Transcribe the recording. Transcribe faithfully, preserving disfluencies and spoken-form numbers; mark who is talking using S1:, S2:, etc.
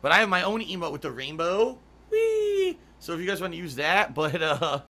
S1: But I have my own emote with the rainbow. Whee! So if you guys want to use that, but uh